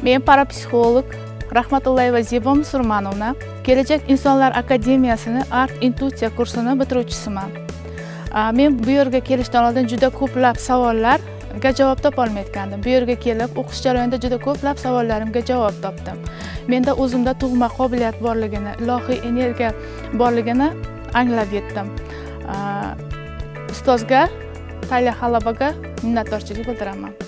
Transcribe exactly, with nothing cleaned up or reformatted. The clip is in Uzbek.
Men parapsixolog Rahmatullayeva Zebo Musurmanovna, Kelajak insonlar akademiyasini Art intuitsiya kursini bitiruvchisiman. Men bu yerga kelishdan oldin juda ko'plab savollarga javob topa olmayotgandim. Bu yerga kelib o'qish jarayonida juda ko'plab savollarimga javob topdim. Menda o'zimda tug'ma qobiliyat borligini, ilohiy energiya borligini anglab yetdim. Ustozga, Tayla Xalabaga minnatdorchilik bildiraman.